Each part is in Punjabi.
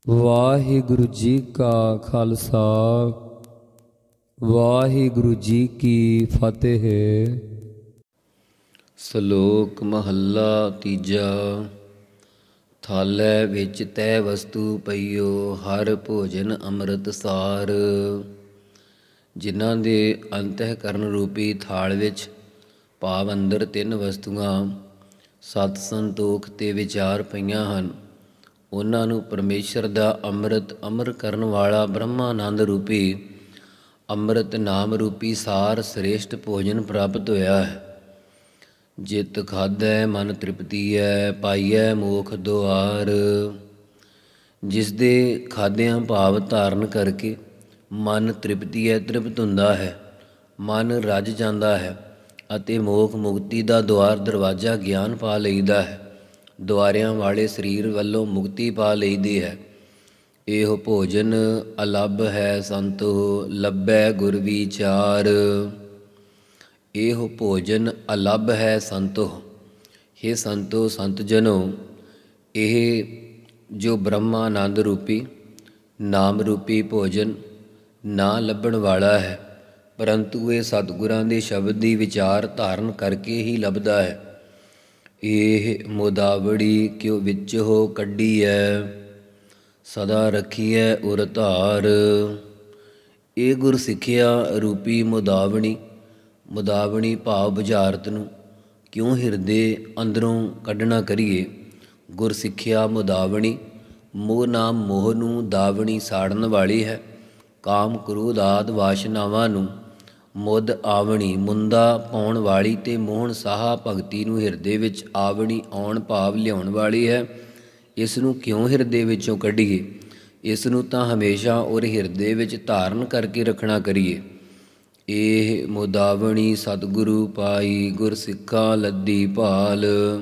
ਵਾਹਿਗੁਰੂ ਜੀ ਕਾ ਖਾਲਸਾ ਵਾਹਿਗੁਰੂ ਜੀ ਕੀ ਫਤਿਹ। ਸ਼ਲੋਕ ਮਹੱਲਾ ਤੀਜਾ। ਥਾਲੇ ਵਿੱਚ ਤੈ ਵਸਤੂ ਪਈਓ, ਹਰ ਭੋਜਨ ਅੰਮ੍ਰਿਤ ਸਾਰ। ਜਿਨ੍ਹਾਂ ਦੇ ਅੰਤঃਕਰਨ ਰੂਪੀ ਥਾਲ ਵਿੱਚ ਭਾਵ ਅੰਦਰ ਤਿੰਨ ਵਸਤੂਆਂ ਸਤ, ਸੰਤੋਖ ਤੇ ਵਿਚਾਰ ਪਈਆਂ ਹਨ, ਉਹਨਾਂ ਨੂੰ ਪਰਮੇਸ਼ਰ ਦਾ ਅੰਮ੍ਰਿਤ ਅਮਰ ਕਰਨ ਵਾਲਾ ਬ੍ਰਹਮਾਨੰਦ ਰੂਪੀ ਅੰਮ੍ਰਿਤ ਨਾਮ ਰੂਪੀ ਸਾਰ ਸ੍ਰੇਸ਼ਟ ਭੋਜਨ ਪ੍ਰਾਪਤ ਹੋਇਆ ਹੈ। ਜਿਤ ਖਾਧੈ ਮਨ ਤ੍ਰਿਪਤੀਐ, ਪਾਈਐ ਮੋਖ ਦੁਆਰ। ਜਿਸ ਦੇ ਖਾਦਿਆਂ ਭਾਵ ਧਾਰਨ ਕਰਕੇ ਮਨ ਤ੍ਰਿਪਤ ਹੁੰਦਾ ਹੈ, ਮਨ ਰੱਜ ਜਾਂਦਾ ਹੈ ਅਤੇ ਮੋਖ ਮੁਕਤੀ ਦਾ ਦੁਆਰ ਦਰਵਾਜ਼ਾ ਗਿਆਨ ਪਾ ਲਈਦਾ ਹੈ। ਦੁਆਰਿਆਂ ਵਾਲੇ ਸਰੀਰ ਵੱਲੋਂ ਮੁਕਤੀ ਪਾ ਲਈਦੀ ਹੈ। ਇਹੋ ਭੋਜਨ ਅਲੱਭ ਹੈ ਸੰਤੋ, ਲੱਭੈ ਗੁਰ ਵਿਚਾਰ। ਇਹੋ ਭੋਜਨ ਅਲੱਭ ਹੈ ਸੰਤੋ, ਹੇ ਸੰਤੋ ਸੰਤ ਜਨੋ, ਇਹ ਜੋ ਬ੍ਰਹਮਾਨੰਦ ਰੂਪੀ ਨਾਮ ਰੂਪੀ ਭੋਜਨ ਨਾ ਲੱਭਣ ਵਾਲਾ ਹੈ, ਪਰੰਤੂ ਇਹ ਸਤਿਗੁਰਾਂ ਦੇ ਸ਼ਬਦ ਦੀ ਵਿਚਾਰ ਧਾਰਨ ਕਰਕੇ ਹੀ ਲੱਭਦਾ ਹੈ। ਇਹ ਮੁਦਾਵੜੀ ਕਿਉ ਵਿੱਚ ਹੋ ਕੱਢੀਐ, ਸਦਾ ਰੱਖੀਐ ਉਰ ਧਾਰ। ਇਹ ਗੁਰ ਸਿੱਖਿਆ ਰੂਪੀ ਮੁਦਾਵਣੀ ਭਾਵ ਬੁਝਾਰਤ ਨੂੰ ਕਿਉਂ ਹਿਰਦੇ ਅੰਦਰੋਂ ਕੱਢਣਾ ਕਰੀਏ। ਗੁਰ ਸਿੱਖਿਆ ਮੁਦਾਵਣੀ ਮੋਹ ਨਾਮ ਮੋਹ ਨੂੰ ਦਾਵਣੀ ਸਾੜਨ ਵਾਲੀ ਹੈ। ਕਾਮ ਕ੍ਰੋਧ ਆਦਿ ਵਾਸ਼ਨਾਵਾਂ ਨੂੰ ਮੁੱਦ ਆਵਣੀ ਮੁੰਦਾ ਪਾਉਣ ਵਾਲੀ ਤੇ ਮੋਹਨ ਸਾਹਾ ਭਗਤੀ ਨੂੰ ਹਿਰਦੇ ਵਿੱਚ ਆਵਣੀ ਆਉਣ ਭਾਵ ਲਿਆਉਣ ਵਾਲੀ ਹੈ। ਇਸ ਨੂੰ ਕਿਉਂ ਹਿਰਦੇ ਵਿੱਚੋਂ ਕੱਢੀਏ, ਇਸ ਨੂੰ ਤਾਂ ਹਮੇਸ਼ਾ ਔਰ ਹਿਰਦੇ ਵਿੱਚ ਧਾਰਨ ਕਰਕੇ ਰੱਖਣਾ ਕਰੀਏ। ਇਹ ਮੁਦਾਵਣੀ ਸਤਿਗੁਰੂ ਪਾਈ, ਗੁਰ ਸਿੱਖਾ ਲੱਦੀ ਭਾਲ।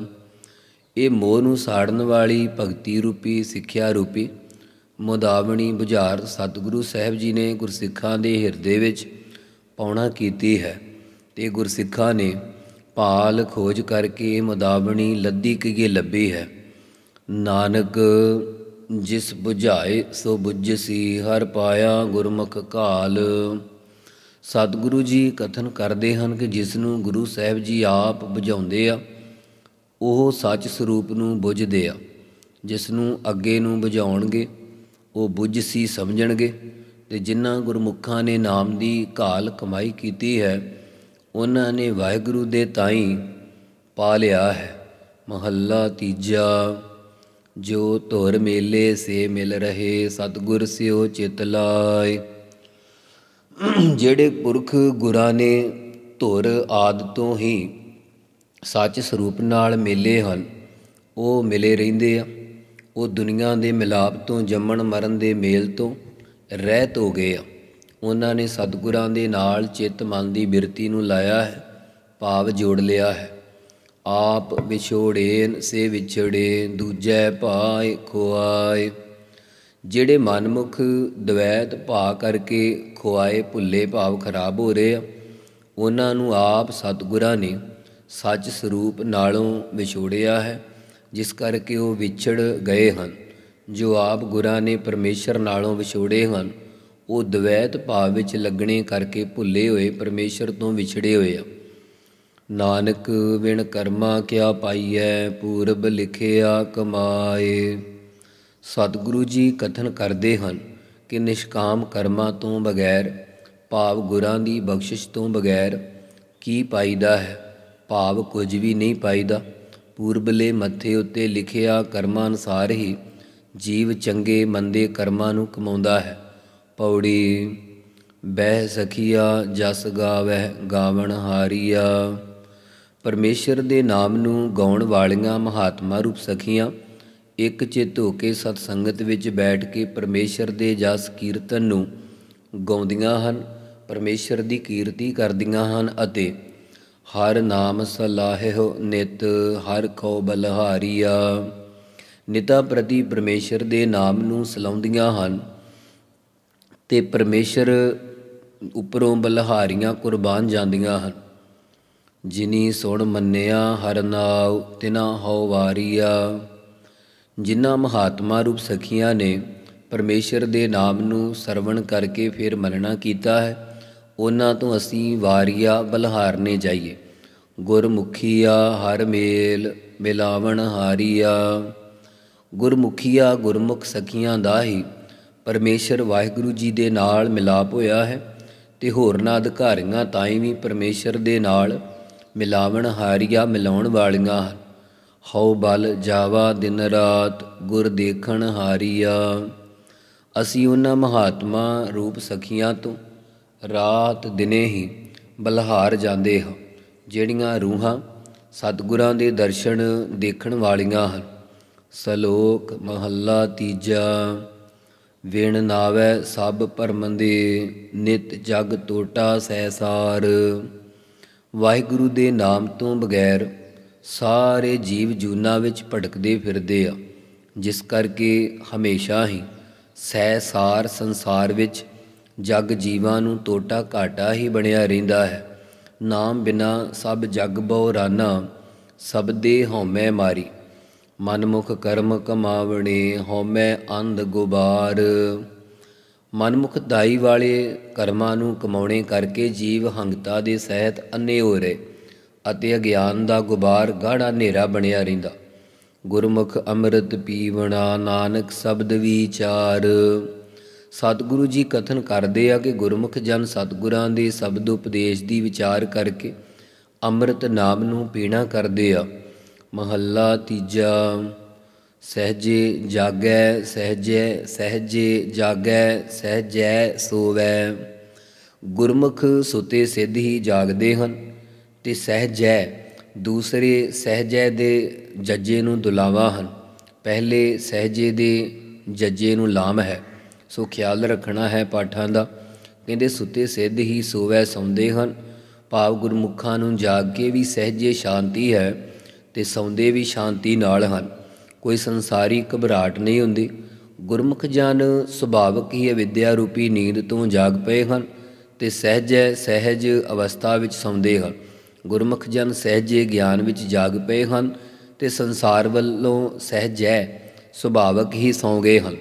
ਇਹ ਮੋਹ ਨੂੰ ਸਾੜਨ ਵਾਲੀ ਭਗਤੀ ਰੂਪੀ ਸਿੱਖਿਆ ਰੂਪੀ ਮੁਦਾਵਣੀ ਬੁਝਾਰਤ ਸਤਿਗੁਰੂ ਸਾਹਿਬ ਜੀ ਨੇ ਗੁਰਸਿੱਖਾਂ ਦੇ ਹਿਰਦੇ ਵਿੱਚ ਪਾਉਣਾ ਕੀਤੀ ਹੈ ਤੇ ਗੁਰਸਿੱਖਾਂ ਨੇ ਭਾਲ ਖੋਜ ਕਰਕੇ ਮੁਦਾਵਣੀ ਲੱਦੀ ਕੀਏ ਲੱਭੀ ਹੈ। ਨਾਨਕ ਜਿਸ ਬੁਝਾਏ ਸੋ ਬੁੱਝਸੀ, ਹਰ ਪਾਇਆ ਗੁਰਮੁਖ ਘਾਲ। ਸਤਿਗੁਰੂ ਜੀ ਕਥਨ ਕਰਦੇ ਹਨ ਕਿ ਜਿਸ ਨੂੰ ਗੁਰੂ ਸਾਹਿਬ ਜੀ ਆਪ ਬੁਝਾਉਂਦੇ ਆ, ਉਹ ਸੱਚ ਸਰੂਪ ਨੂੰ ਬੁੱਝਦੇ ਆ। ਜਿਸ ਨੂੰ ਅੱਗੇ ਨੂੰ ਬੁਝਾਉਣਗੇ ਉਹ ਬੁੱਝਸੀ ਸਮਝਣਗੇ, ਅਤੇ ਜਿਨ੍ਹਾਂ ਗੁਰਮੁਖਾਂ ਨੇ ਨਾਮ ਦੀ ਘਾਲ ਕਮਾਈ ਕੀਤੀ ਹੈ, ਉਹਨਾਂ ਨੇ ਵਾਹਿਗੁਰੂ ਦੇ ਤਾਈਂ ਪਾ ਲਿਆ ਹੈ। ਮਹੱਲਾ ਤੀਜਾ। ਜੋ ਧੁਰ ਮੇਲੇ ਸੇ ਮਿਲ ਰਹੇ, ਸਤਿਗੁਰ ਸਿਓ ਚਿਤ ਲਾਏ। ਜਿਹੜੇ ਪੁਰਖ ਗੁਰਾਂ ਨੇ ਧੁਰ ਆਦਿ ਤੋਂ ਹੀ ਸੱਚ ਸਰੂਪ ਨਾਲ ਮੇਲੇ ਹਨ, ਉਹ ਮਿਲੇ ਰਹਿੰਦੇ ਆ। ਉਹ ਦੁਨੀਆ ਦੇ ਮਿਲਾਪ ਤੋਂ, ਜੰਮਣ ਮਰਨ ਦੇ ਮੇਲ ਤੋਂ ਰਹਿਤ ਹੋ ਗਏ ਆ। ਉਹਨਾਂ ਨੇ ਸਤਿਗੁਰਾਂ ਦੇ ਨਾਲ ਚਿੱਤ ਮਨ ਦੀ ਬਿਰਤੀ ਨੂੰ ਲਾਇਆ ਹੈ, ਭਾਵ ਜੋੜ ਲਿਆ ਹੈ। ਆਪ ਵਿਛੋੜੇਨ ਸੇ ਵਿਛੜੇ, ਦੂਜੈ ਭਾਇ ਖੁਆਏ। ਜਿਹੜੇ ਮਨਮੁਖ ਦਵੈਤ ਭਾ ਕਰਕੇ ਖੁਆਏ ਭੁੱਲੇ ਭਾਵ ਖਰਾਬ ਹੋ ਰਹੇ ਆ, ਉਹਨਾਂ ਨੂੰ ਆਪ ਸਤਿਗੁਰਾਂ ਨੇ ਸੱਚ ਸਰੂਪ ਨਾਲੋਂ ਵਿਛੋੜਿਆ ਹੈ, ਜਿਸ ਕਰਕੇ ਉਹ ਵਿਛੜ ਗਏ ਹਨ। ਜੋ ਆਪ ਗੁਰਾਂ ਨੇ ਪਰਮੇਸ਼ਰ ਨਾਲੋਂ ਵਿਛੋੜੇ ਹਨ, ਉਹ ਦਵੈਤ ਭਾਵ ਵਿੱਚ ਲੱਗਣੇ ਕਰਕੇ ਭੁੱਲੇ ਹੋਏ ਪਰਮੇਸ਼ਰ ਤੋਂ ਵਿਛੜੇ ਹੋਏ ਆ। ਨਾਨਕ ਵਿਣ ਕਰਮਾ ਕਿਆ ਪਾਈਐ, ਪੂਰਬ ਲਿਖਿਆ ਕਮਾਏ। ਸਤਿਗੁਰੂ ਜੀ ਕਥਨ ਕਰਦੇ ਹਨ ਕਿ ਨਿਸ਼ਕਾਮ ਕਰਮਾਂ ਤੋਂ ਬਗੈਰ ਭਾਵ ਗੁਰਾਂ ਦੀ ਬਖਸ਼ਿਸ਼ ਤੋਂ ਬਗੈਰ ਕੀ ਪਾਈਦਾ ਹੈ, ਭਾਵ ਕੁਝ ਵੀ ਨਹੀਂ ਪਾਈਦਾ। ਪੂਰਬਲੇ ਮੱਥੇ ਉੱਤੇ ਲਿਖਿਆ ਕਰਮਾਂ ਅਨੁਸਾਰ ਹੀ ਜੀਵ ਚੰਗੇ ਮੰਦੇ ਕਰਮਾਂ ਨੂੰ ਕਮਾਉਂਦਾ ਹੈ। ਪੌੜੀ। ਬਹਿ ਸਖੀਆ ਜਸ ਗਾਵਹਿ, ਗਾਵਣ ਹਾਰੀਆ। ਪਰਮੇਸ਼ਰ ਦੇ ਨਾਮ ਨੂੰ ਗਾਉਣ ਵਾਲੀਆਂ ਮਹਾਤਮਾ ਰੂਪ ਸਖੀਆਂ ਇੱਕ ਚਿੱਤ ਹੋ ਕੇ ਸਤ ਸੰਗਤ ਵਿੱਚ ਬੈਠ ਕੇ ਪਰਮੇਸ਼ਰ ਦੇ ਜਸ ਕੀਰਤਨ ਨੂੰ ਗਾਉਂਦੀਆਂ ਹਨ, ਪਰਮੇਸ਼ਰ ਦੀ ਕੀਰਤੀ ਕਰਦੀਆਂ ਹਨ ਅਤੇ ਹਰ ਨਾਮ ਸਲਾਹਿਓ ਨਿਤ, ਹਰ ਖੋ ਬਲਹਾਰੀਆ। ਨਿਤਾ ਪ੍ਰਤੀ ਪਰਮੇਸ਼ਰ ਦੇ ਨਾਮ ਨੂੰ ਸਲਾਉਂਦੀਆਂ ਹਨ ਅਤੇ ਪਰਮੇਸ਼ਰ ਉੱਪਰੋਂ ਬਲਹਾਰੀਆਂ ਕੁਰਬਾਨ ਜਾਂਦੀਆਂ ਹਨ। ਜਿਨੀ ਸੁਣ ਮੰਨਿਆ ਹਰ ਨਾਉ, ਤਿਨਾ ਹਉ ਵਾਰੀਆ। ਜਿਨ੍ਹਾਂ ਮਹਾਤਮਾ ਰੂਪ ਸਖੀਆਂ ਨੇ ਪਰਮੇਸ਼ਰ ਦੇ ਨਾਮ ਨੂੰ ਸਰਵਣ ਕਰਕੇ ਫਿਰ ਮੰਨਣਾ ਕੀਤਾ ਹੈ, ਉਹਨਾਂ ਤੋਂ ਅਸੀਂ ਵਾਰੀਆ ਬਲਹਾਰਨੇ ਜਾਈਏ। ਗੁਰਮੁਖੀਆ ਹਰ ਮੇਲ ਮਿਲਾਵਣ ਹਾਰੀਆ। ਗੁਰਮੁਖੀਆ ਗੁਰਮੁਖ ਸਖੀਆਂ ਦਾ ਹੀ ਪਰਮੇਸ਼ਰ ਵਾਹਿਗੁਰੂ ਜੀ ਦੇ ਨਾਲ ਮਿਲਾਪ ਹੋਇਆ ਹੈ, ਅਤੇ ਹੋਰਨਾਂ ਅਧਿਕਾਰੀਆਂ ਤਾਈਂ ਵੀ ਪਰਮੇਸ਼ਰ ਦੇ ਨਾਲ ਮਿਲਾਵਣ ਹਾਰੀਆ ਮਿਲਾਉਣ ਵਾਲੀਆਂ ਹਨ। ਹਉ ਬਲ ਜਾਵਾ ਦਿਨ ਰਾਤ ਗੁਰ ਦੇਖਣ ਹਾਰੀਆ। ਅਸੀਂ ਉਹਨਾਂ ਮਹਾਤਮਾ ਰੂਪ ਸਖੀਆਂ ਤੋਂ ਰਾਤ ਦਿਨੇ ਹੀ ਬਲਹਾਰ ਜਾਂਦੇ ਹਾਂ, ਜਿਹੜੀਆਂ ਰੂਹਾਂ ਸਤਿਗੁਰਾਂ ਦੇ ਦਰਸ਼ਨ ਦੇਖਣ ਵਾਲੀਆਂ ਹਨ। ਸਲੋਕ ਮਹੱਲਾ ਤੀਜਾ। ਵਿਣ ਨਾਵੈ ਸਭ ਭਰਮ ਦੇ ਨਿਤ ਜਗ ਟੋਟਾ ਸੈਸਾਰ। ਵਾਹਿਗੁਰੂ ਦੇ ਨਾਮ ਤੋਂ ਬਗੈਰ ਸਾਰੇ ਜੀਵ ਜੂਨਾਂ ਵਿੱਚ ਭਟਕਦੇ ਫਿਰਦੇ ਆ, ਜਿਸ ਕਰਕੇ ਹਮੇਸ਼ਾ ਹੀ ਸੈਸਾਰ ਸੰਸਾਰ ਵਿੱਚ ਜਗ ਜੀਵਾਂ ਨੂੰ ਟੋਟਾ ਘਾਟਾ ਹੀ ਬਣਿਆ ਰਹਿੰਦਾ ਹੈ। ਨਾਮ ਬਿਨਾ ਸਭ ਜਗ ਬਹੁਰਾਨਾ, ਸਬਦੇ ਹਉਮੈ ਮਾਰੀ। ਮਨਮੁਖ ਕਰਮ ਕਮਾਵਣੇ ਹਉਮੈ ਅੰਧ ਗੁਬਾਰ। ਮਨਮੁਖ ਦਾਈ ਵਾਲੇ ਕਰਮਾਂ ਨੂੰ ਕਮਾਉਣੇ ਕਰਕੇ ਜੀਵ ਹੰਗਤਾ ਦੇ ਸਹਿਤ ਅੰਨੇ ਹੋ ਰਹੇ ਅਤੇ ਅਗਿਆਨ ਦਾ ਗੁਬਾਰ ਗਾੜਾ ਹਨੇਰਾ ਬਣਿਆ ਰਹਿੰਦਾ। ਗੁਰਮੁਖ ਅੰਮ੍ਰਿਤ ਪੀਵਣਾ ਨਾਨਕ ਸ਼ਬਦ ਵਿਚਾਰ। ਸਤਿਗੁਰੂ ਜੀ ਕਥਨ ਕਰਦੇ ਆ ਕਿ ਗੁਰਮੁਖ ਜਨ ਸਤਿਗੁਰਾਂ ਦੇ ਸ਼ਬਦ ਉਪਦੇਸ਼ ਦੀ ਵਿਚਾਰ ਕਰਕੇ ਅੰਮ੍ਰਿਤ ਨਾਮ ਨੂੰ ਪੀਣਾ ਕਰਦੇ ਆ। ਮਹੱਲਾ ਤੀਜਾ। ਸਹਿਜੇ ਜਾਗੈ ਸਹਿਜੈ ਸਹਿਜੇ ਜਾਗੈ ਸਹਿਜੈ ਸੋਵੈ। ਗੁਰਮੁਖ ਸੁਤੇ ਸਿੱਧ ਹੀ ਜਾਗਦੇ ਹਨ, ਅਤੇ ਸਹਿਜੈ ਦੂਸਰੇ ਸਹਿਜੈ ਦੇ ਜੱਜੇ ਨੂੰ ਦੁਲਾਵਾ ਹਨ। ਪਹਿਲੇ ਸਹਿਜੇ ਦੇ ਜੱਜੇ ਨੂੰ ਲਾਮ ਹੈ, ਸੋ ਖਿਆਲ ਰੱਖਣਾ ਹੈ ਪਾਠਾਂ ਦਾ। ਕਹਿੰਦੇ ਸੁਤੇ ਸਿੱਧ ਹੀ ਸੋਵੈ ਸੌਂਦੇ ਹਨ, ਭਾਵ ਗੁਰਮੁਖਾਂ ਨੂੰ ਜਾਗ ਕੇ ਵੀ ਸਹਿਜੇ ਸ਼ਾਂਤੀ ਹੈ ਅਤੇ ਸੌਂਦੇ ਵੀ ਸ਼ਾਂਤੀ ਨਾਲ ਹਨ। ਕੋਈ ਸੰਸਾਰੀ ਘਬਰਾਹਟ ਨਹੀਂ ਹੁੰਦੀ। ਗੁਰਮੁਖ ਜਨ ਸੁਭਾਵਕ ਹੀ ਅਵਿਦਿਆ ਰੂਪੀ ਨੀਂਦ ਤੋਂ ਜਾਗ ਪਏ ਹਨ ਅਤੇ ਸਹਿਜੈ ਸਹਿਜ ਅਵਸਥਾ ਵਿੱਚ ਸੌਂਦੇ ਹਨ। ਗੁਰਮੁਖ ਜਨ ਸਹਿਜੇ ਗਿਆਨ ਵਿੱਚ ਜਾਗ ਪਏ ਹਨ ਅਤੇ ਸੰਸਾਰ ਵੱਲੋਂ ਸਹਿਜੈ ਸੁਭਾਵਕ ਹੀ ਸੌਂ ਗਏ ਹਨ।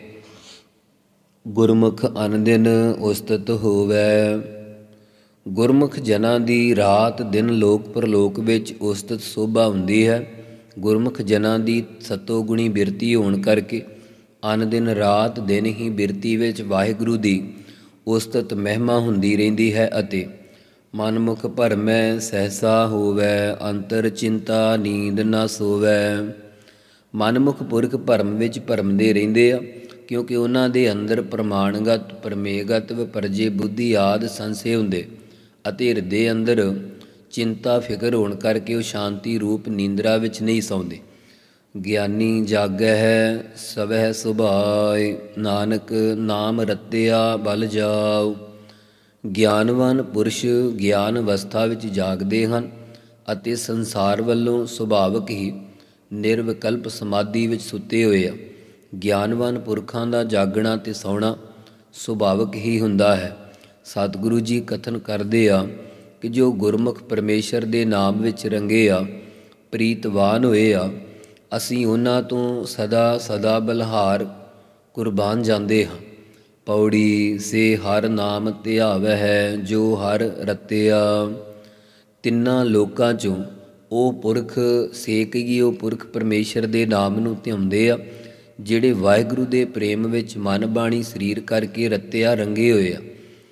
ਗੁਰਮੁਖ ਅਨਦਿਨ ਉਸਤਤ ਹੋਵੈ। ਗੁਰਮੁਖ ਜਨਾਂ ਦੀ ਰਾਤ ਦਿਨ ਲੋਕ ਪਰਲੋਕ ਵਿੱਚ ਉਸਤਤ ਸੋਭਾ ਹੁੰਦੀ ਹੈ। ਗੁਰਮੁਖ ਜਨਾਂ ਦੀ ਸਤੋਗੁਣੀ ਬਿਰਤੀ ਹੋਣ ਕਰਕੇ ਅਨ ਦਿਨ ਰਾਤ ਦਿਨ ਹੀ ਬਿਰਤੀ ਵਿੱਚ ਵਾਹਿਗੁਰੂ ਦੀ ਉਸਤਤ ਮਹਿਮਾ ਹੁੰਦੀ ਰਹਿੰਦੀ ਹੈ। ਅਤੇ ਮਨਮੁਖ ਭਰਮੈ ਸਹਿਸਾ ਹੋਵੈ ਅੰਤਰ ਚਿੰਤਾ ਨੀਂਦ ਨਾ ਸੋਵੈ। ਮਨਮੁਖ ਪੁਰਖ ਭਰਮ ਵਿੱਚ ਭਰਮਦੇ ਰਹਿੰਦੇ ਆ, ਕਿਉਂਕਿ ਉਹਨਾਂ ਦੇ ਅੰਦਰ ਪ੍ਰਮਾਣਗਤ ਪ੍ਰਮੇਗਤ ਵਿਪਰਜੇ ਬੁੱਧੀ ਆਦਿ ਸੰਸ਼ੇ ਹੁੰਦੇ ਅਤੇ ਹਿਰਦੇ ਅੰਦਰ ਚਿੰਤਾ ਫਿਕਰ ਹੋਣ ਕਰਕੇ ਉਹ ਸ਼ਾਂਤੀ ਰੂਪ ਨੀਂਦਰਾ ਵਿੱਚ ਨਹੀਂ ਸੌਂਦੇ। ਗਿਆਨੀ ਜਾਗੈ ਹੈ ਸਵੈ ਸੁਭਾਇ ਨਾਨਕ ਨਾਮ ਰਤਿਆ ਬਲ ਜਾਉ। ਗਿਆਨਵਾਨ ਪੁਰਸ਼ ਗਿਆਨ ਅਵਸਥਾ ਵਿੱਚ ਜਾਗਦੇ ਹਨ ਅਤੇ ਸੰਸਾਰ ਵੱਲੋਂ ਸੁਭਾਵਕ ਹੀ ਨਿਰਵਿਕਲਪ ਸਮਾਧੀ ਵਿੱਚ ਸੁੱਤੇ ਹੋਏ ਆ। ਗਿਆਨਵਾਨ ਪੁਰਖਾਂ ਦਾ ਜਾਗਣਾ ਅਤੇ ਸੌਣਾ ਸੁਭਾਵਕ ਹੀ ਹੁੰਦਾ ਹੈ। ਸਤਿਗੁਰੂ ਜੀ ਕਥਨ ਕਰਦੇ ਆ ਕਿ ਜੋ ਗੁਰਮੁਖ ਪਰਮੇਸ਼ਰ ਦੇ ਨਾਮ ਵਿੱਚ ਰੰਗੇ ਆ, ਪ੍ਰੀਤਵਾਨ ਹੋਏ ਆ, ਅਸੀਂ ਉਹਨਾਂ ਤੋਂ ਸਦਾ ਸਦਾ ਬਲਹਾਰ ਕੁਰਬਾਨ ਜਾਂਦੇ ਹਾਂ। ਪੌੜੀ ਸੇ ਹਰ ਨਾਮ ਧਿਆਵੈ ਹੈ ਜੋ ਹਰ ਰਤਿਆ। ਤਿੰਨਾਂ ਲੋਕਾਂ 'ਚੋਂ ਉਹ ਪੁਰਖ ਸੇਕਗੀ ਉਹ ਪੁਰਖ ਪਰਮੇਸ਼ਰ ਦੇ ਨਾਮ ਨੂੰ ਧਿਆਉਂਦੇ ਆ, ਜਿਹੜੇ ਵਾਹਿਗੁਰੂ ਦੇ ਪ੍ਰੇਮ ਵਿੱਚ ਮਨ ਬਾਣੀ ਸਰੀਰ ਕਰਕੇ ਰਤਿਆ ਰੰਗੇ ਹੋਏ ਆ।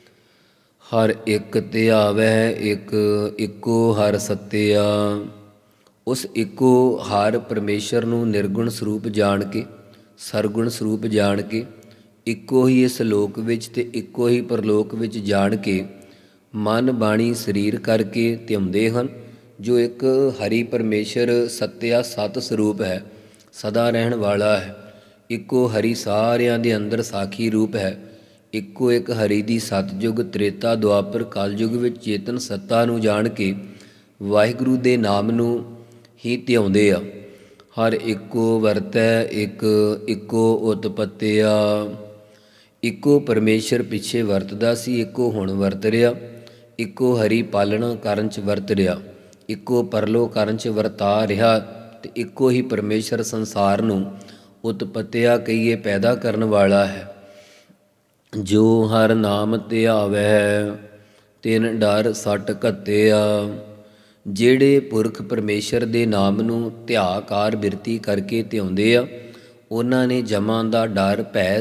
ਹਰ ਇੱਕ ਧਿਆਵੈ ਇੱਕ ਇੱਕੋ ਹਰ ਸਤਿਆ। ਉਸ ਇੱਕੋ ਹਰ ਪਰਮੇਸ਼ਰ ਨੂੰ ਨਿਰਗੁਣ ਸਰੂਪ ਜਾਣ ਕੇ ਸਰਗੁਣ ਸਰੂਪ ਜਾਣ ਕੇ ਇੱਕੋ ਹੀ ਇਸ ਲੋਕ ਵਿੱਚ ਅਤੇ ਇੱਕੋ ਹੀ ਪਰਲੋਕ ਵਿੱਚ ਜਾਣ ਕੇ ਮਨ ਬਾਣੀ ਸਰੀਰ ਕਰਕੇ ਧਿਆਉਂਦੇ ਹਨ। ਜੋ ਇੱਕ ਹਰੀ ਪਰਮੇਸ਼ਰ ਸਤਿਆ ਸਤ ਸਰੂਪ ਹੈ, ਸਦਾ ਰਹਿਣ ਵਾਲਾ ਹੈ। ਇੱਕੋ ਹਰੀ ਸਾਰਿਆਂ ਦੇ ਅੰਦਰ ਸਾਖੀ ਰੂਪ ਹੈ। ਇੱਕੋ ਇੱਕ ਹਰੀ ਦੀ ਸਤਯੁਗ ਤ੍ਰੇਤਾ ਦੁਆਪਰ ਕਲਯੁਗ ਵਿੱਚ ਚੇਤਨ ਸੱਤਾ ਨੂੰ ਜਾਣ ਕੇ ਵਾਹਿਗੁਰੂ ਦੇ ਨਾਮ ਨੂੰ ਹੀ ਧਿਆਉਂਦੇ ਆ। ਹਰ ਇੱਕੋ ਵਰਤੈ ਇੱਕ ਇੱਕੋ ਉਤਪੱਤਿਆ। ਇੱਕੋ ਪਰਮੇਸ਼ਰ ਪਿੱਛੇ ਵਰਤਦਾ ਸੀ, ਇੱਕੋ ਹੁਣ ਵਰਤ ਰਿਹਾ। ਇੱਕੋ ਹਰੀ ਪਾਲਣਾ ਕਰਨ 'ਚ ਵਰਤ ਰਿਹਾ, ਇੱਕੋ ਪਰਲੋ ਕਰਨ 'ਚ ਵਰਤਾ ਰਿਹਾ ਅਤੇ ਇੱਕੋ ਹੀ ਪਰਮੇਸ਼ਰ ਸੰਸਾਰ ਨੂੰ ਉਤਪੱਤਿਆ ਕਹੀਏ ਪੈਦਾ ਕਰਨ ਵਾਲਾ ਹੈ। ਜੋ ਹਰ ਨਾਮ ਧਿਆਵੈ ਤਿਨ ਡਰ ਸੱਟ ਘੱਤਿਆ। ਜਿਹੜੇ ਪੁਰਖ ਪਰਮੇਸ਼ਰ ਦੇ ਨਾਮ ਨੂੰ ਧਿਆਕਾਰ ਬਿਰਤੀ ਕਰਕੇ ਧਿਆਉਂਦੇ ਆ, ਉਹਨਾਂ ਨੇ ਜਮਾਂ ਦਾ ਡਰ ਭੈ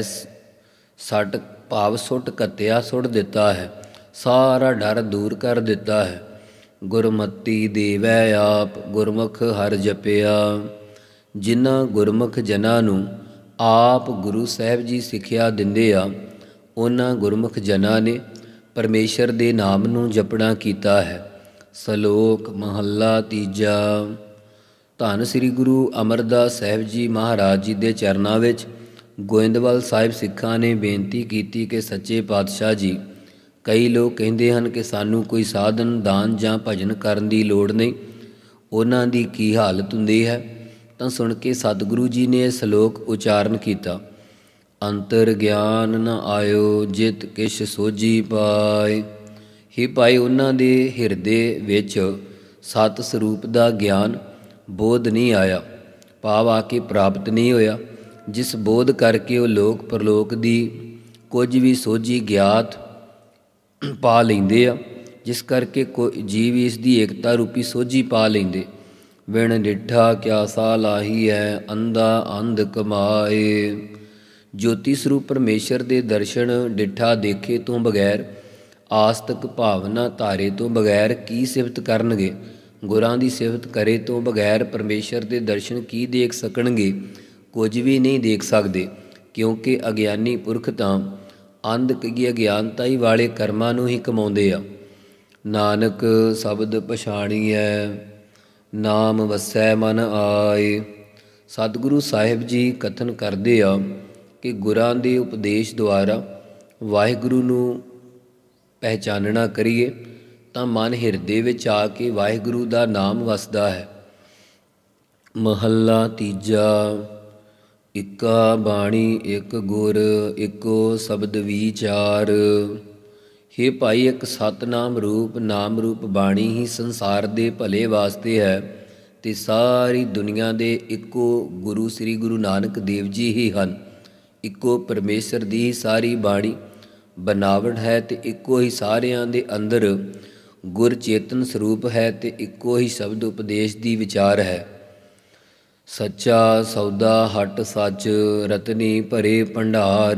ਸੱਟ ਭਾਵ ਸੁੱਟ ਘੱਤਿਆ, ਸੁੱਟ ਦਿੱਤਾ ਹੈ, ਸਾਰਾ ਡਰ ਦੂਰ ਕਰ ਦਿੱਤਾ ਹੈ। ਗੁਰਮਤੀ ਦੇਵੈ ਆਪ ਗੁਰਮੁਖ ਹਰਿ ਜਪਿਆ। ਜਿਨ੍ਹਾਂ ਗੁਰਮੁਖ ਜਨਾਂ ਨੂੰ ਆਪ ਗੁਰੂ ਸਾਹਿਬ ਜੀ ਸਿੱਖਿਆ ਦਿੰਦੇ ਆ, ਉਹਨਾਂ ਗੁਰਮੁਖ ਜਨਾਂ ਨੇ ਪਰਮੇਸ਼ਰ ਦੇ ਨਾਮ ਨੂੰ ਜਪਣਾ ਕੀਤਾ ਹੈ। ਸਲੋਕ ਮਹੱਲਾ ਤੀਜਾ। ਧੰਨ ਸ੍ਰੀ ਗੁਰੂ ਅਮਰਦਾਸ ਸਾਹਿਬ ਜੀ ਮਹਾਰਾਜ ਜੀ ਦੇ ਚਰਨਾਂ ਵਿੱਚ ਗੋਇੰਦਵਾਲ ਸਾਹਿਬ ਸਿੱਖਾਂ ਨੇ ਬੇਨਤੀ ਕੀਤੀ ਕਿ ਸੱਚੇ ਪਾਤਸ਼ਾਹ ਜੀ, ਕਈ ਲੋਕ ਕਹਿੰਦੇ ਹਨ ਕਿ ਸਾਨੂੰ ਕੋਈ ਸਾਧਨ, ਦਾਨ ਜਾਂ ਭਜਨ ਕਰਨ ਦੀ ਲੋੜ ਨਹੀਂ, ਉਹਨਾਂ ਦੀ ਕੀ ਹਾਲਤ ਹੁੰਦੀ ਹੈ। ਤਾਂ ਸੁਣ ਕੇ ਸਤਿਗੁਰੂ ਜੀ ਨੇ ਇਹ ਸਲੋਕ ਉਚਾਰਨ ਕੀਤਾ। ਅੰਤਰ ਗਿਆਨ ਨ ਆਇਓ ਜਿਤ ਕਿਛ ਸੋਝੀ ਪਾਏ। ਹੀ ਭਾਈ, ਉਹਨਾਂ ਦੇ ਹਿਰਦੇ ਵਿੱਚ ਸਤ ਸਰੂਪ ਦਾ ਗਿਆਨ ਬੋਧ ਨਹੀਂ ਆਇਆ, ਭਾਵ ਆ ਕੇ ਪ੍ਰਾਪਤ ਨਹੀਂ ਹੋਇਆ, ਜਿਸ ਬੋਧ ਕਰਕੇ ਉਹ ਲੋਕ ਪਰਲੋਕ ਦੀ ਕੁਝ ਵੀ ਸੋਝੀ ਗਿਆਤ ਪਾ ਲੈਂਦੇ ਆ, ਜਿਸ ਕਰਕੇ ਕੋਈ ਜੀਵ ਇਸ ਦੀ ਏਕਤਾ ਰੂਪੀ ਸੋਝੀ ਪਾ ਲੈਂਦੇ। ਵਿਣ ਡਿੱਠਾ ਕਿਆ ਸਾ ਲਾਹੀ ਹੈ ਅੰਧਾ ਅੰਧ ਕਮਾਏ। ਜੋਤੀ ਸਰੂਪ ਪਰਮੇਸ਼ਰ ਦੇ ਦਰਸ਼ਨ ਡਿੱਠਾ ਦੇਖੇ ਤੋਂ ਬਗੈਰ, ਆਸਤਕ ਭਾਵਨਾ ਧਾਰੇ ਤੋਂ ਬਗੈਰ ਕੀ ਸਿਫਤ ਕਰਨਗੇ। ਗੁਰਾਂ ਦੀ ਸਿਫਤ ਕਰੇ ਤੋਂ ਬਗੈਰ ਪਰਮੇਸ਼ਰ ਦੇ ਦਰਸ਼ਨ ਕੀ ਦੇਖ ਸਕਣਗੇ। ਕੁਝ ਵੀ ਨਹੀਂ ਦੇਖ ਸਕਦੇ, ਕਿਉਂਕਿ ਅਗਿਆਨੀ ਪੁਰਖ ਤਾਂ ਅੰਧ ਕੀ ਅਗਿਆਨਤਾ ਵਾਲੇ ਕਰਮਾਂ ਨੂੰ ਹੀ ਕਮਾਉਂਦੇ ਆ। ਨਾਨਕ ਸ਼ਬਦ ਪਛਾਣੀਐ ਨਾਮ ਵਸੈ ਮਨ ਆਏ। ਸਤਿਗੁਰੂ ਸਾਹਿਬ ਜੀ ਕਥਨ ਕਰਦੇ ਆ ਕਿ ਗੁਰਾਂ ਦੇ ਉਪਦੇਸ਼ ਦੁਆਰਾ ਵਾਹਿਗੁਰੂ ਨੂੰ ਪਹਿਚਾਨਣਾ ਕਰੀਏ ਤਾਂ ਮਨ ਹਿਰਦੇ ਵਿੱਚ ਆ ਕੇ ਵਾਹਿਗੁਰੂ ਦਾ ਨਾਮ ਵਸਦਾ ਹੈ। ਮਹੱਲਾ ਤੀਜਾ। ਇੱਕਾ ਬਾਣੀ ਇੱਕ ਗੁਰ ਇੱਕੋ ਸ਼ਬਦ ਵਿਚਾਰ। ਹੇ ਭਾਈ, ਇੱਕ ਸਤਿਨਾਮ ਰੂਪ ਨਾਮ ਰੂਪ ਬਾਣੀ ਹੀ ਸੰਸਾਰ ਦੇ ਭਲੇ ਵਾਸਤੇ ਹੈ ਅਤੇ ਸਾਰੀ ਦੁਨੀਆ ਦੇ ਇੱਕੋ ਗੁਰੂ ਸ੍ਰੀ ਗੁਰੂ ਨਾਨਕ ਦੇਵ ਜੀ ਹੀ ਹਨ। ਇੱਕੋ ਪਰਮੇਸ਼ਰ ਦੀ ਹੀ ਸਾਰੀ ਬਾਣੀ ਬਨਾਵਟ ਹੈ ਅਤੇ ਇੱਕੋ ਹੀ ਸਾਰਿਆਂ ਦੇ ਅੰਦਰ ਗੁਰ ਚੇਤਨ ਸਰੂਪ ਹੈ ਅਤੇ ਇੱਕੋ ਹੀ ਸ਼ਬਦ ਉਪਦੇਸ਼ ਦੀ ਵਿਚਾਰ ਹੈ। ਸੱਚਾ ਸੌਦਾ ਹਟ ਸੱਚ ਰਤਨੀ ਭਰੇ ਭੰਡਾਰ।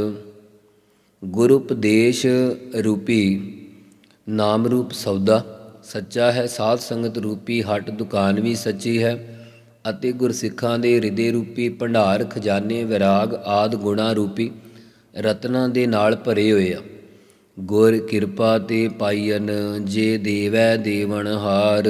ਗੁਰ ਉਪਦੇਸ਼ ਰੂਪੀ ਨਾਮ ਰੂਪ ਸੌਦਾ ਸੱਚਾ ਹੈ, ਸਾਧ ਸੰਗਤ ਰੂਪੀ ਹਟ ਦੁਕਾਨ ਵੀ ਸੱਚੀ ਹੈ ਅਤੇ ਗੁਰਸਿੱਖਾਂ ਦੇ ਹਿਰਦੇ ਰੂਪੀ ਭੰਡਾਰ ਖਜ਼ਾਨੇ ਵਿਰਾਗ ਆਦਿ ਗੁਣਾ ਰੂਪੀ ਰਤਨਾਂ ਦੇ ਨਾਲ ਭਰੇ ਹੋਏ ਆ। ਗੁਰ ਕਿਰਪਾ ਤੇ ਪਾਈਨ ਜੇ ਦੇਵੈ ਦੇਵਨਹਾਰ।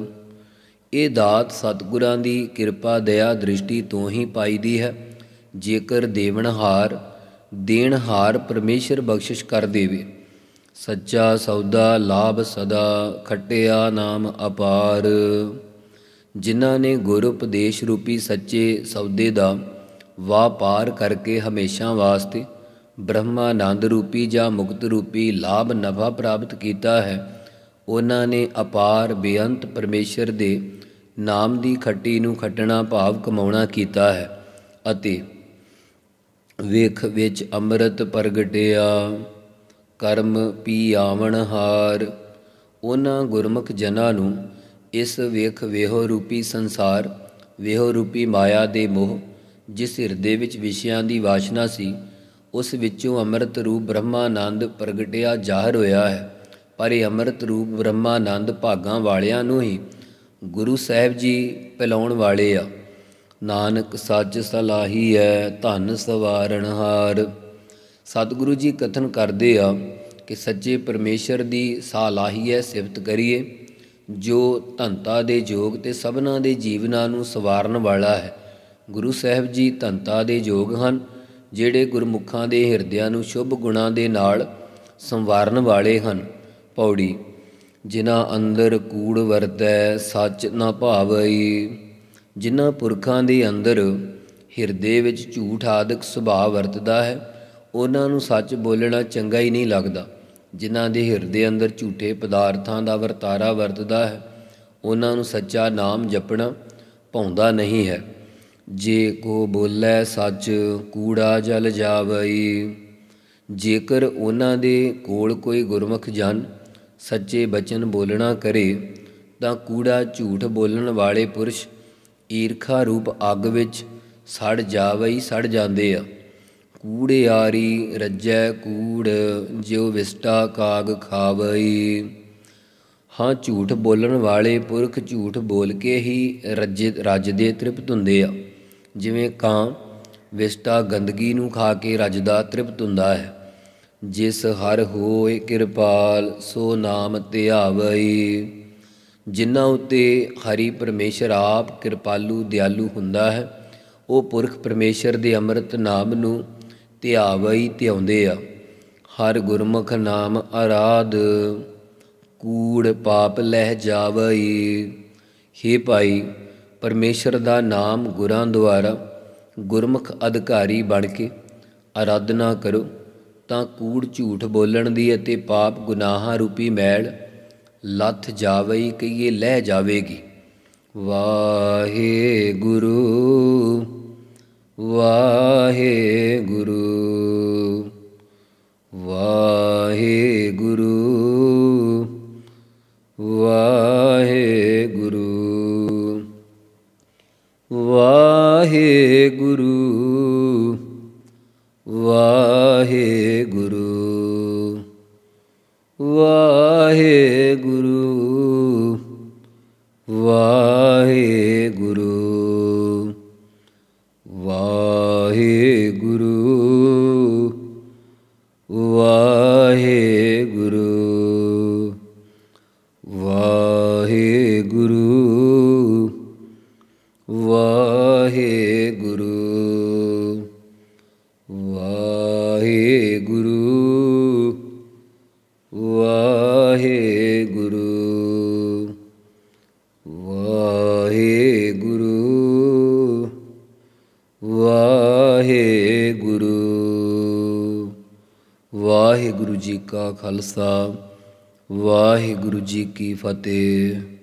ਇਹ ਦਾਤ ਸਤਿਗੁਰਾਂ ਦੀ ਕਿਰਪਾ ਦਇਆ ਦ੍ਰਿਸ਼ਟੀ ਤੋਂ ਹੀ ਪਾਈਦੀ ਹੈ। ਜੇਕਰ ਦੇਵਨਹਾਰ ਦੇਣਹਾਰ ਪਰਮੇਸ਼ਰ ਬਖਸ਼ਿਸ਼ ਕਰ ਦੇਵੇ। ਸੱਚਾ ਸੌਦਾ ਲਾਭ ਸਦਾ ਖੱਟਿਆ ਨਾਮ ਅਪਾਰ। ਜਿਨ੍ਹਾਂ ਨੇ ਗੁਰ ਉਪਦੇਸ਼ ਰੂਪੀ ਸੱਚੇ ਸੌਦੇ ਦਾ ਵਪਾਰ ਕਰਕੇ ਹਮੇਸ਼ਾ ਵਾਸਤੇ ਬ੍ਰਹਮਾਨੰਦ ਰੂਪੀ ਜਾਂ ਮੁਕਤ ਰੂਪੀ ਲਾਭ ਨਫਾ ਪ੍ਰਾਪਤ ਕੀਤਾ ਹੈ, ਉਹਨਾਂ ਨੇ ਅਪਾਰ ਬੇਅੰਤ ਪਰਮੇਸ਼ਰ ਦੇ ਨਾਮ ਦੀ ਖੱਟੀ ਨੂੰ ਖੱਟਣਾ ਭਾਵ ਕਮਾਉਣਾ ਕੀਤਾ ਹੈ ਅਤੇ ਵੇਖ ਵਿੱਚ ਅੰਮ੍ਰਿਤ ਪ੍ਰਗਟਿਆ ਕਰਮ ਪੀਆਵਣ ਹਾਰ। ਉਹਨਾਂ ਗੁਰਮੁਖ ਜਨਾਂ ਨੂੰ ਇਸ ਵੇਖ ਵੇਹੋ ਰੂਪੀ ਸੰਸਾਰ, ਵੇਹੋ ਰੂਪੀ ਮਾਇਆ ਦੇ ਮੋਹ, ਜਿਸ ਹਿਰਦੇ ਵਿੱਚ ਵਿਸ਼ਿਆਂ ਦੀ ਵਾਸ਼ਨਾ ਸੀ, ਉਸ ਵਿੱਚੋਂ ਅੰਮ੍ਰਿਤ ਰੂਪ ਬ੍ਰਹਮਾਨੰਦ ਪ੍ਰਗਟਿਆ ਜ਼ਾਹਰ ਹੋਇਆ ਹੈ। ਪਰ ਇਹ ਅੰਮ੍ਰਿਤ ਰੂਪ ਬ੍ਰਹਮਾਨੰਦ ਭਾਗਾਂ ਵਾਲਿਆਂ ਨੂੰ ਹੀ ਗੁਰੂ ਸਾਹਿਬ ਜੀ ਪਿਲਾਉਣ ਵਾਲੇ ਆ। ਨਾਨਕ ਸੱਚ ਸਲਾਹੀ ਹੈ ਧਨ ਸਵਾਰਨਹਾਰ। ਸਤਿਗੁਰੂ ਜੀ ਕਥਨ ਕਰਦੇ ਆ ਕਿ ਸੱਚੇ ਪਰਮੇਸ਼ਰ ਦੀ ਸਲਾਹੀ ਹੈ ਸਿਫਤ ਕਰੀਏ, ਜੋ ਧਨਤਾ ਦੇ ਯੋਗ ਅਤੇ ਸਭਨਾਂ ਦੇ ਜੀਵਨਾਂ ਨੂੰ ਸਵਾਰਨ ਵਾਲਾ ਹੈ। ਗੁਰੂ ਸਾਹਿਬ ਜੀ ਧਨਤਾ ਦੇ ਯੋਗ ਹਨ, ਜਿਹੜੇ ਗੁਰਮੁਖਾਂ ਦੇ ਹਿਰਦਿਆਂ ਨੂੰ ਸ਼ੁਭ ਗੁਣਾਂ ਦੇ ਨਾਲ ਸੰਵਾਰਨ ਵਾਲੇ ਹਨ। ਪੌੜੀ। ਜਿਨ੍ਹਾਂ ਅੰਦਰ ਕੂੜ ਵਰਤੈ ਸੱਚ ਨਾ ਭਾਵਈ। ਜਿਨ੍ਹਾਂ ਪੁਰਖਾਂ ਦੇ ਅੰਦਰ ਹਿਰਦੇ ਵਿੱਚ ਝੂਠ ਆਦਿਕ ਸੁਭਾਅ ਵਰਤਦਾ ਹੈ, ਉਹਨਾਂ ਨੂੰ ਸੱਚ ਬੋਲਣਾ ਚੰਗਾ ਹੀ ਨਹੀਂ ਲੱਗਦਾ। ਜਿਨ੍ਹਾਂ ਦੇ ਹਿਰਦੇ ਅੰਦਰ ਝੂਠੇ ਪਦਾਰਥਾਂ ਦਾ ਵਰਤਾਰਾ ਵਰਤਦਾ ਹੈ, ਉਹਨਾਂ ਨੂੰ ਸੱਚਾ ਨਾਮ ਜਪਣਾ ਭਾਉਂਦਾ ਨਹੀਂ ਹੈ। ਜੇ ਕੋ ਬੋਲੇ ਸੱਚ ਕੂੜਾ ਜਲ ਜਾਵਈ। ਜੇਕਰ ਉਹਨਾਂ ਦੇ ਕੋਲ ਕੋਈ ਗੁਰਮੁਖ ਜਨ ਸੱਚੇ ਬਚਨ ਬੋਲਣਾ ਕਰੇ ਤਾਂ ਕੂੜਾ ਝੂਠ ਬੋਲਣ ਵਾਲੇ ਪੁਰਸ਼ ਈਰਖਾ ਰੂਪ ਅੱਗ ਵਿੱਚ ਸੜ ਸੜ ਜਾਂਦੇ ਆ। ਕੂੜਿਆਰੀ ਰੱਜੈ ਕੂੜ, ਜਿਉ ਵਿਸਟਾ ਕਾਗ ਖਾਵਈ। ਹਾਂ, ਝੂਠ ਬੋਲਣ ਵਾਲੇ ਪੁਰਖ ਝੂਠ ਬੋਲ ਕੇ ਹੀ ਰੱਜਦੇ ਤ੍ਰਿਪਤ ਹੁੰਦੇ ਆ। ਜਿਵੇਂ ਕਾਂ ਵਿਸਟਾ ਗੰਦਗੀ ਨੂੰ ਖਾ ਕੇ ਰੱਜਦਾ ਤ੍ਰਿਪਤ ਹੁੰਦਾ ਹੈ। ਜਿਸ ਹਰ ਹੋਏ ਕਿਰਪਾਲ ਸੋ ਨਾਮ ਧਿਆਵਈ। ਜਿਨ੍ਹਾਂ ਉੱਤੇ ਹਰੀ ਪਰਮੇਸ਼ਰ ਆਪ ਕਿਰਪਾਲੂ ਦਿਆਲੂ ਹੁੰਦਾ ਹੈ, ਉਹ ਪੁਰਖ ਪਰਮੇਸ਼ਰ ਦੇ ਅੰਮ੍ਰਿਤ ਨਾਮ ਨੂੰ ਧਿਆਉਂਦੇ ਆ। ਹਰ ਗੁਰਮੁਖ ਨਾਮ ਅਰਾਧ, ਕੂੜ ਪਾਪ ਲਹਿ ਜਾਵਈ। ਹੇ ਭਾਈ, ਪਰਮੇਸ਼ਰ ਦਾ ਨਾਮ ਗੁਰਾਂ ਦੁਆਰਾ ਗੁਰਮੁਖ ਅਧਿਕਾਰੀ ਬਣ ਕੇ ਆਰਾਧਨਾ ਕਰੋ ਤਾਂ ਕੂੜ ਝੂਠ ਬੋਲਣ ਦੀ ਅਤੇ ਪਾਪ ਗੁਨਾਹਾਂ ਰੂਪੀ ਮੈਲ ਲੱਥ ਜਾਵਈ, ਕਹੀਏ ਲਹਿ ਜਾਵੇਗੀ। ਵਾਹਿਗੁਰੂ ਵਾਹਿਗੁਰੂ ਵਾਹਿਗੁਰੂ ਵਾਹਿਗੁਰੂ ਵਾਹਿਗੁਰੂ ਵਾਹਿਗੁਰੂ ਵਾਹਿਗੁਰੂ ਵਾਹਿਗੁਰੂ ਵਾਹਿਗੁਰੂ ਵਾਹਿਗੁਰੂ ਵਾਹਿਗੁਰੂ ਵਾਹਿਗੁਰੂ ਵਾਹਿਗੁਰੂ ਵਾਹਿਗੁਰੂ ਵਾਹਿਗੁਰੂ ਵਾਹਿਗੁਰੂ। ਵਾਹਿਗੁਰੂ ਜੀ ਕਾ ਖਾਲਸਾ, ਵਾਹਿਗੁਰੂ ਜੀ ਕੀ ਫਤਿਹ।